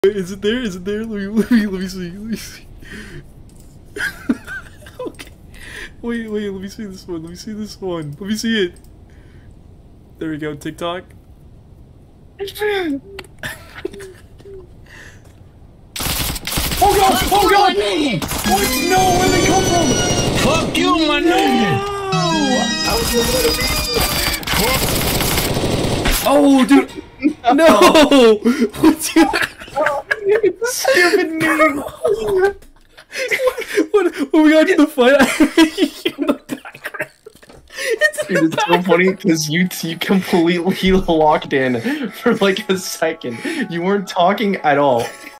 Wait, is it there? Is it there? Let me see. Let me see. Okay. Wait, let me see this one. Let me see this one. Let me see it. There we go, TikTok. Oh god! Oh god! What? No, where'd they come from? Fuck you, my nigga! Oh, dude! No! What's your... Stupid meme! What we got in the fight? In the background. Dude, it's so funny because you completely locked in for like a second. You weren't talking at all.